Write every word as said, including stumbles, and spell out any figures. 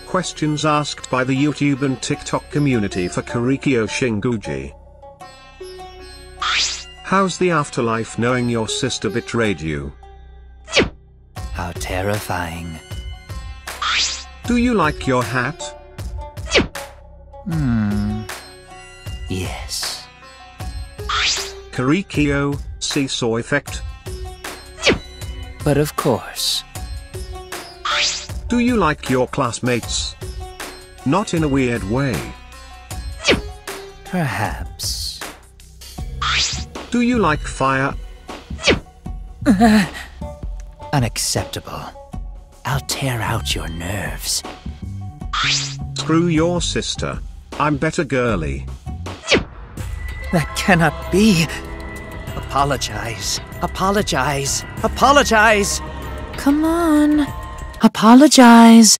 Questions asked by the YouTube and TikTok community for Korekiyo Shinguji. How's the afterlife knowing your sister betrayed you? How terrifying. Do you like your hat? Hmm. Yes. Korekiyo, seesaw effect. But of course. Do you like your classmates? Not in a weird way. Perhaps. Do you like fire? Unacceptable. I'll tear out your nerves. Screw your sister. I'm better girly. That cannot be. Apologize. Apologize. Apologize. Come on. Apologize.